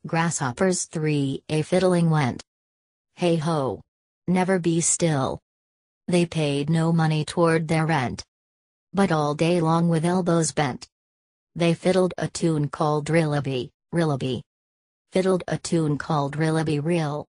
Grasshoppers 3 a-fiddling went. Hey ho! Never be still. They paid no money toward their rent, but all day long with elbows bent, they fiddled a tune called rillaby, rillaby. Fiddled a tune called rillaby, rill.